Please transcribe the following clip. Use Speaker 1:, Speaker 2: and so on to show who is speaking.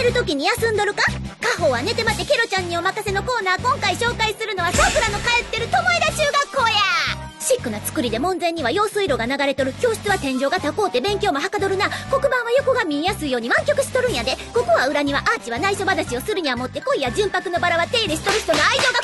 Speaker 1: てる時に休んどるか？カホは寝てまってケロちゃんにお任せのコーナー。今回紹介するのはさくらの通ってる友枝中学校や。シックな作りで門前には用水路が流れとる。教室は天井が高うて勉強もはかどるな。黒板は横が見えやすいように湾曲しとるんやで。ここは裏にはアーチは内緒話をするにはもってこいや。純白のバラは手入れしとる人の愛情が